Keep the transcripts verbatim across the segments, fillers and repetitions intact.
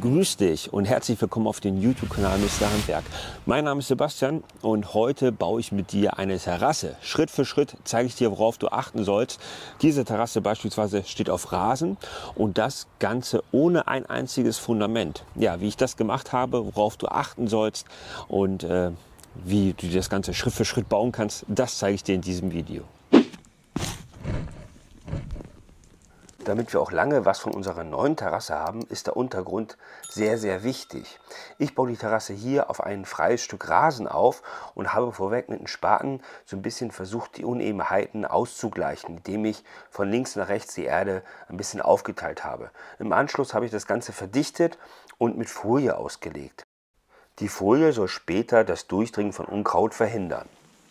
Grüß dich und herzlich willkommen auf den YouTube-Kanal Mister Handwerk. Mein Name ist Sebastian und heute baue ich mit dir eine Terrasse. Schritt für Schritt zeige ich dir, worauf du achten sollst. Diese Terrasse beispielsweise steht auf Rasen und das Ganze ohne ein einziges Fundament. Ja, wie ich das gemacht habe, worauf du achten sollst und äh, wie du das Ganze Schritt für Schritt bauen kannst, das zeige ich dir in diesem Video. Damit wir auch lange was von unserer neuen Terrasse haben, ist der Untergrund sehr, sehr wichtig. Ich baue die Terrasse hier auf ein freies Stück Rasen auf und habe vorweg mit dem Spaten so ein bisschen versucht, die Unebenheiten auszugleichen, indem ich von links nach rechts die Erde ein bisschen aufgeteilt habe. Im Anschluss habe ich das Ganze verdichtet und mit Folie ausgelegt. Die Folie soll später das Durchdringen von Unkraut verhindern.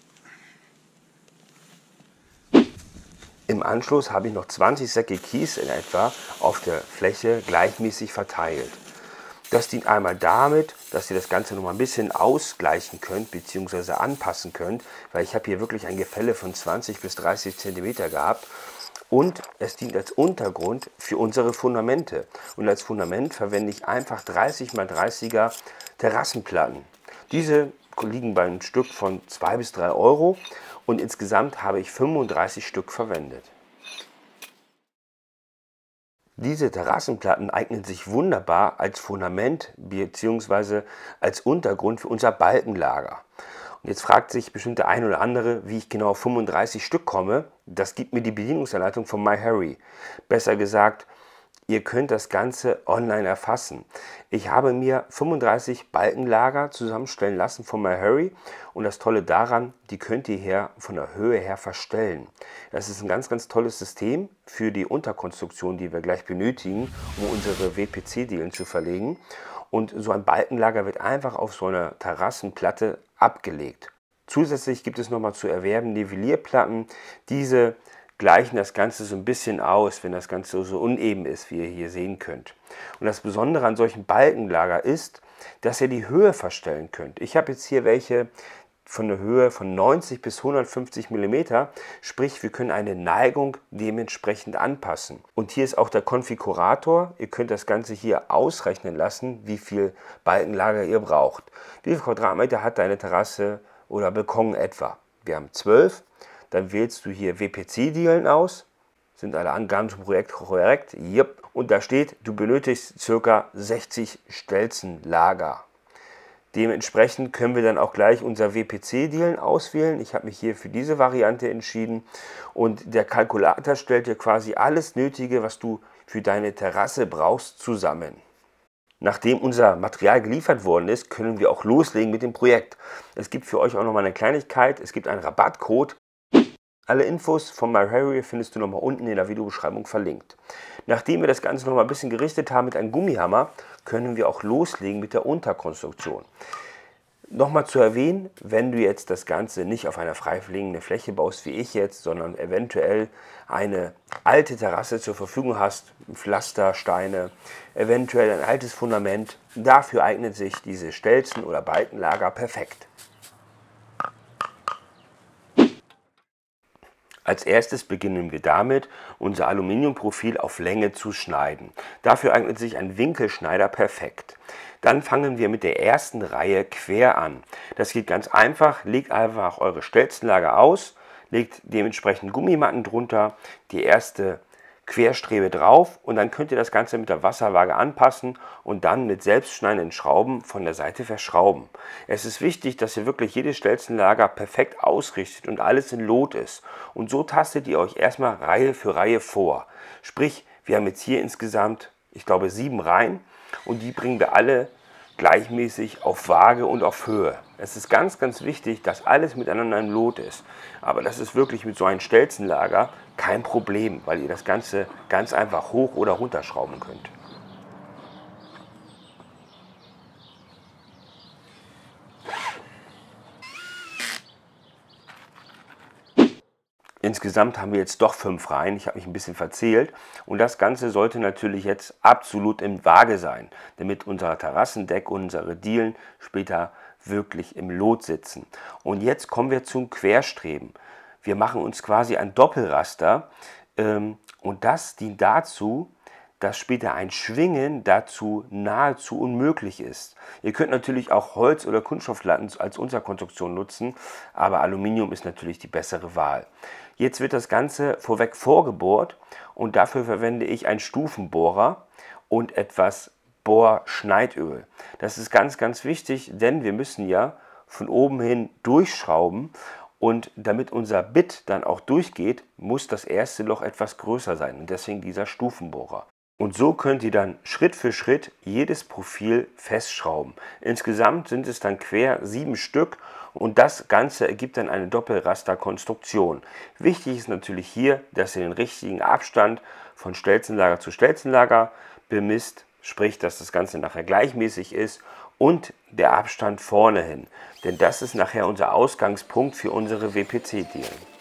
Im Anschluss habe ich noch zwanzig Säcke Kies in etwa auf der Fläche gleichmäßig verteilt. Das dient einmal damit, dass ihr das Ganze noch mal ein bisschen ausgleichen könnt bzw. anpassen könnt, weil ich habe hier wirklich ein Gefälle von zwanzig bis dreißig Zentimeter gehabt. Und es dient als Untergrund für unsere Fundamente. Und als Fundament verwende ich einfach dreißig mal dreißiger Terrassenplatten. Diese liegen bei einem Stück von zwei bis drei Euro und insgesamt habe ich fünfunddreißig Stück verwendet. Diese Terrassenplatten eignen sich wunderbar als Fundament bzw. als Untergrund für unser Balkenlager. Und jetzt fragt sich bestimmt der ein oder andere, wie ich genau auf fünfunddreißig Stück komme. Das gibt mir die Bedienungsanleitung von MyHarry. Besser gesagt, ihr könnt das Ganze online erfassen. Ich habe mir fünfunddreißig Balkenlager zusammenstellen lassen von MyHarry und das Tolle daran, die könnt ihr hier von der Höhe her verstellen. Das ist ein ganz, ganz tolles System für die Unterkonstruktion, die wir gleich benötigen, um unsere W P C-Dielen zu verlegen. Und so ein Balkenlager wird einfach auf so einer Terrassenplatte abgelegt. Zusätzlich gibt es nochmal zu erwerben Nivellierplatten. Diese gleichen das Ganze so ein bisschen aus, wenn das Ganze so uneben ist, wie ihr hier sehen könnt. Und das Besondere an solchen Balkenlager ist, dass ihr die Höhe verstellen könnt. Ich habe jetzt hier welche von der Höhe von neunzig bis hundertfünfzig Millimeter, sprich wir können eine Neigung dementsprechend anpassen. Und hier ist auch der Konfigurator, ihr könnt das Ganze hier ausrechnen lassen, wie viel Balkenlager ihr braucht. Wie viel Quadratmeter hat deine Terrasse oder Balkon etwa? Wir haben zwölf, dann wählst du hier W P C-Dielen aus, sind alle Angaben zum Projekt korrekt? Yep. Und da steht, du benötigst ca. sechzig Stelzenlager. Dementsprechend können wir dann auch gleich unser W P C-Dielen auswählen. Ich habe mich hier für diese Variante entschieden und der Kalkulator stellt dir quasi alles Nötige, was du für deine Terrasse brauchst, zusammen. Nachdem unser Material geliefert worden ist, können wir auch loslegen mit dem Projekt. Es gibt für euch auch nochmal eine Kleinigkeit, es gibt einen Rabattcode. Alle Infos von MyHarry findest du nochmal unten in der Videobeschreibung verlinkt. Nachdem wir das Ganze nochmal ein bisschen gerichtet haben mit einem Gummihammer, können wir auch loslegen mit der Unterkonstruktion. Nochmal zu erwähnen, wenn du jetzt das Ganze nicht auf einer freiliegenden Fläche baust wie ich jetzt, sondern eventuell eine alte Terrasse zur Verfügung hast, Pflaster, Steine, eventuell ein altes Fundament, dafür eignet sich diese Stelzen- oder Balkenlager perfekt. Als erstes beginnen wir damit, unser Aluminiumprofil auf Länge zu schneiden. Dafür eignet sich ein Winkelschneider perfekt. Dann fangen wir mit der ersten Reihe quer an. Das geht ganz einfach, legt einfach eure Stelzenlager aus, legt dementsprechend Gummimatten drunter, die erste Querstrebe drauf und dann könnt ihr das Ganze mit der Wasserwaage anpassen und dann mit selbstschneidenden Schrauben von der Seite verschrauben. Es ist wichtig, dass ihr wirklich jedes Stelzenlager perfekt ausrichtet und alles in Lot ist. Und so tastet ihr euch erstmal Reihe für Reihe vor. Sprich, wir haben jetzt hier insgesamt, ich glaube, sieben Reihen und die bringen wir alle gleichmäßig auf Waage und auf Höhe. Es ist ganz, ganz wichtig, dass alles miteinander im Lot ist. Aber das ist wirklich mit so einem Stelzenlager kein Problem, weil ihr das Ganze ganz einfach hoch oder runterschrauben könnt. Insgesamt haben wir jetzt doch fünf Reihen, ich habe mich ein bisschen verzählt und das Ganze sollte natürlich jetzt absolut im Waage sein, damit unser Terrassendeck und unsere Dielen später wirklich im Lot sitzen. Und jetzt kommen wir zum Querstreben. Wir machen uns quasi ein Doppelraster ähm, und das dient dazu, dass später ein Schwingen dazu nahezu unmöglich ist. Ihr könnt natürlich auch Holz- oder Kunststofflatten als Unterkonstruktion nutzen, aber Aluminium ist natürlich die bessere Wahl. Jetzt wird das Ganze vorweg vorgebohrt und dafür verwende ich einen Stufenbohrer und etwas Bohrschneidöl. Das ist ganz, ganz wichtig, denn wir müssen ja von oben hin durchschrauben und damit unser Bit dann auch durchgeht, muss das erste Loch etwas größer sein und deswegen dieser Stufenbohrer. Und so könnt ihr dann Schritt für Schritt jedes Profil festschrauben. Insgesamt sind es dann quer sieben Stück und das Ganze ergibt dann eine Doppelrasterkonstruktion. Wichtig ist natürlich hier, dass ihr den richtigen Abstand von Stelzenlager zu Stelzenlager bemisst, sprich, dass das Ganze nachher gleichmäßig ist und der Abstand vorne hin. Denn das ist nachher unser Ausgangspunkt für unsere W P C-Dielen.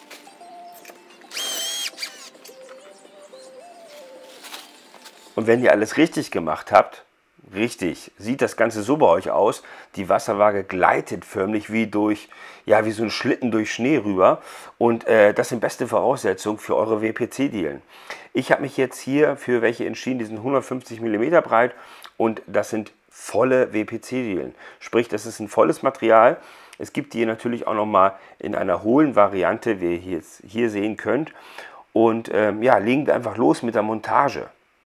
Und wenn ihr alles richtig gemacht habt, richtig, sieht das Ganze so bei euch aus, die Wasserwaage gleitet förmlich wie durch, ja, wie so ein Schlitten durch Schnee rüber und äh, das sind beste Voraussetzungen für eure W P C-Dielen. Ich habe mich jetzt hier für welche entschieden, die sind hundertfünfzig Millimeter breit und das sind volle W P C-Dielen. Sprich, das ist ein volles Material. Es gibt die natürlich auch nochmal in einer hohlen Variante, wie ihr hier, hier sehen könnt. Und ähm, ja, legen wir einfach los mit der Montage.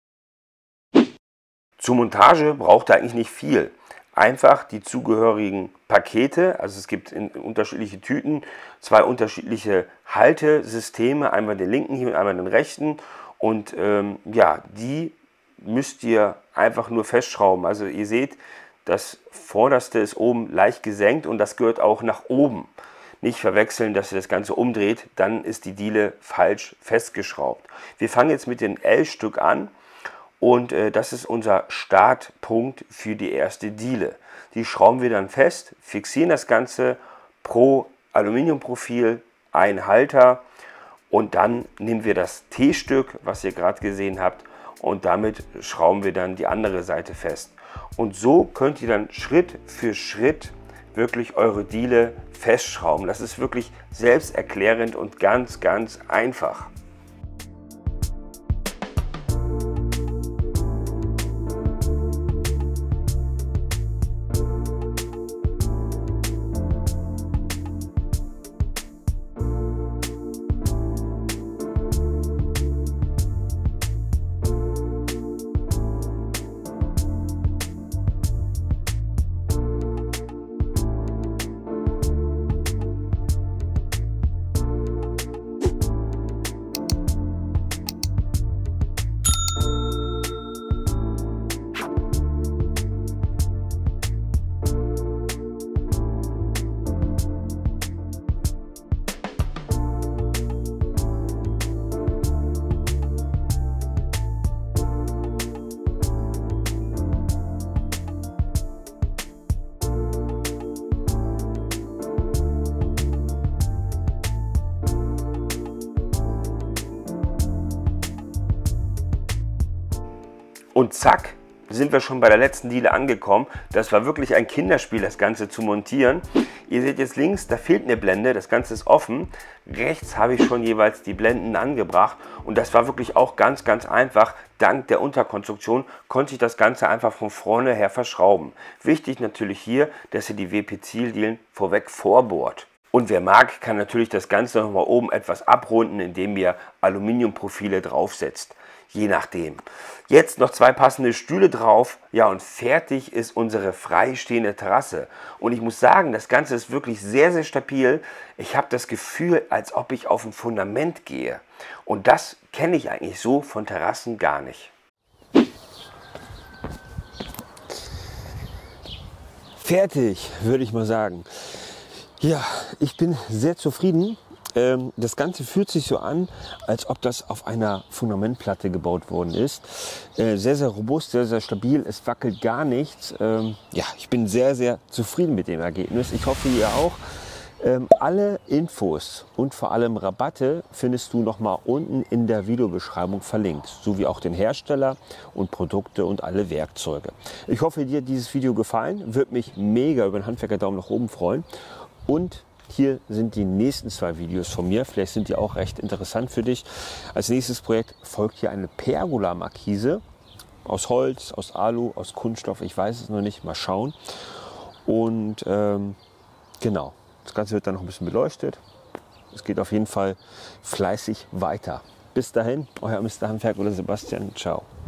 Zur Montage braucht ihr eigentlich nicht viel. Einfach die zugehörigen Pakete, also es gibt in unterschiedliche Tüten, zwei unterschiedliche Haltesysteme, einmal den linken hier und einmal den rechten. Und ähm, ja, die müsst ihr einfach nur festschrauben. Also ihr seht, das vorderste ist oben leicht gesenkt und das gehört auch nach oben. Nicht verwechseln, dass ihr das Ganze umdreht, dann ist die Diele falsch festgeschraubt. Wir fangen jetzt mit dem L-Stück an. Und äh, das ist unser Startpunkt für die erste Diele. Die schrauben wir dann fest, fixieren das Ganze pro Aluminiumprofil, ein Halter und dann nehmen wir das T-Stück, was ihr gerade gesehen habt und damit schrauben wir dann die andere Seite fest. Und so könnt ihr dann Schritt für Schritt wirklich eure Diele festschrauben. Das ist wirklich selbsterklärend und ganz, ganz einfach. Und zack, sind wir schon bei der letzten Diele angekommen. Das war wirklich ein Kinderspiel, das Ganze zu montieren. Ihr seht jetzt links, da fehlt eine Blende, das Ganze ist offen. Rechts habe ich schon jeweils die Blenden angebracht und das war wirklich auch ganz, ganz einfach. Dank der Unterkonstruktion konnte ich das Ganze einfach von vorne her verschrauben. Wichtig natürlich hier, dass ihr die W P C-Dielen vorweg vorbohrt. Und wer mag, kann natürlich das Ganze noch mal oben etwas abrunden, indem ihr Aluminiumprofile draufsetzt. Je nachdem. Jetzt noch zwei passende Stühle drauf. Ja, und fertig ist unsere freistehende Terrasse. Und ich muss sagen, das Ganze ist wirklich sehr, sehr stabil. Ich habe das Gefühl, als ob ich auf ein Fundament gehe. Und das kenne ich eigentlich so von Terrassen gar nicht. Fertig, würde ich mal sagen. Ja, ich bin sehr zufrieden. Das Ganze fühlt sich so an, als ob das auf einer Fundamentplatte gebaut worden ist. Sehr, sehr robust, sehr, sehr stabil. Es wackelt gar nichts. Ja, ich bin sehr, sehr zufrieden mit dem Ergebnis. Ich hoffe, ihr auch. Alle Infos und vor allem Rabatte findest du nochmal unten in der Videobeschreibung verlinkt, sowie auch den Hersteller und Produkte und alle Werkzeuge. Ich hoffe, dir hat dieses Video gefallen. Würde mich mega über einen Handwerker-Daumen nach oben freuen. Und hier sind die nächsten zwei Videos von mir. Vielleicht sind die auch recht interessant für dich. Als nächstes Projekt folgt hier eine Pergola-Markise. aus Holz, aus Alu, aus Kunststoff, ich weiß es noch nicht, mal schauen. Und ähm, genau, das Ganze wird dann noch ein bisschen beleuchtet. Es geht auf jeden Fall fleißig weiter. Bis dahin, euer Mister Handwerk oder Sebastian, ciao.